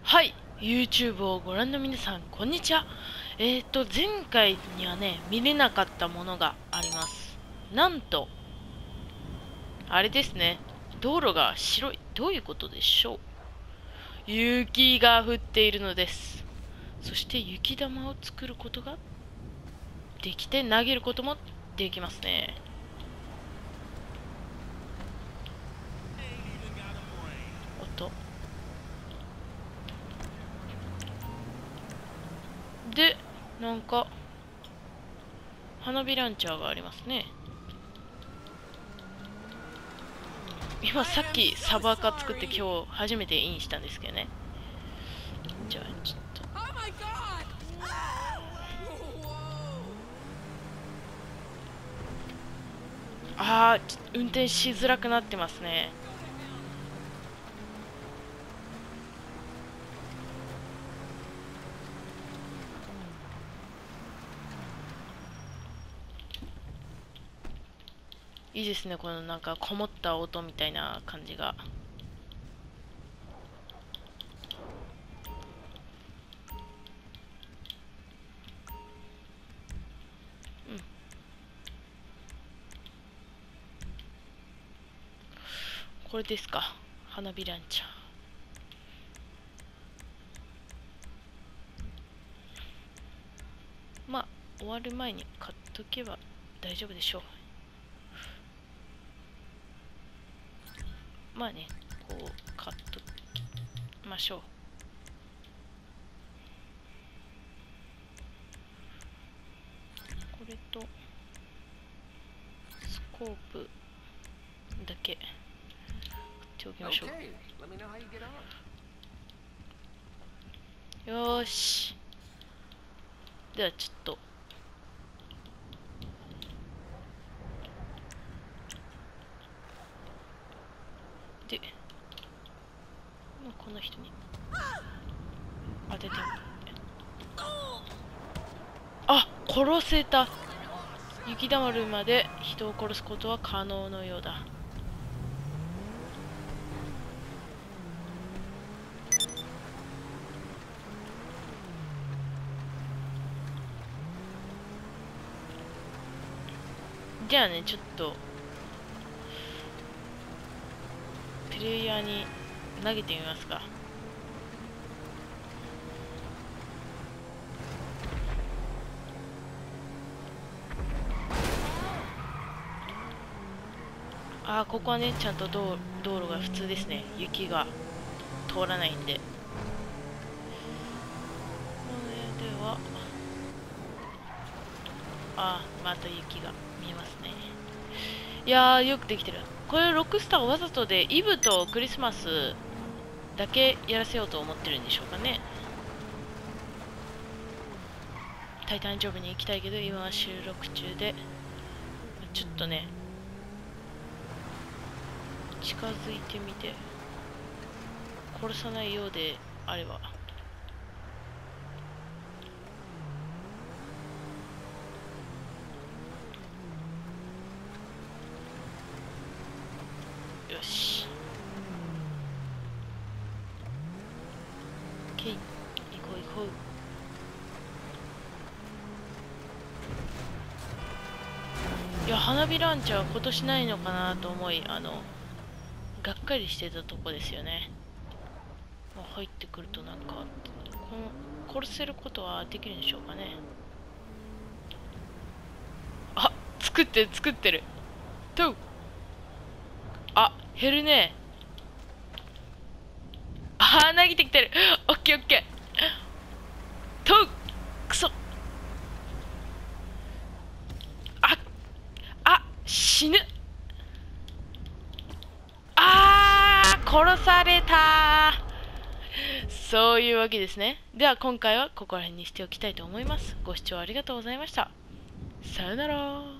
はい、YouTube をご覧の皆さん、こんにちは。前回にはね、見れなかったものがあります。なんと、あれですね、道路が白い。どういうことでしょう。雪が降っているのです。そして雪玉を作ることができて、投げることもできますね。おっと。で、なんか、花火ランチャーがありますね。今さっきサバカ作って今日初めてインしたんですけどね。じゃあちょっと運転しづらくなってますね。いいですね、このなんかこもった音みたいな感じが。うん、これですか、花火ランチャー。まあ終わる前に買っとけば大丈夫でしょう。まあね、こう買っときましょう。これとスコープだけ買っておきましょう。よーし、ではちょっとで、この人に当ててみる。あ、殺せた。雪だまるまで人を殺すことは可能のようだ。じゃあね、ちょっとプレイヤーに投げてみますか。ここはね、ちゃんと道路が普通ですね。雪が通らないんで。これでは、また雪が見えますね。いやー、よくできてる。これロックスターわざとでイブとクリスマスだけやらせようと思ってるんでしょうかね。タイタンジョブに行きたいけど今は収録中で、ちょっとね近づいてみて、殺さないようであれば。よし、オッケー、行こう行こう。いや、花火ランチャー今年ないのかなと思い、がっかりしてたとこですよね。入ってくるとなんか、殺せることはできるんでしょうかね。作ってる作ってる。とう、減るね。投げてきてる。オッケーオッケー。とう、くそ。死ぬ。殺された。そういうわけですね。では今回はここら辺にしておきたいと思います。ご視聴ありがとうございました。さよなら。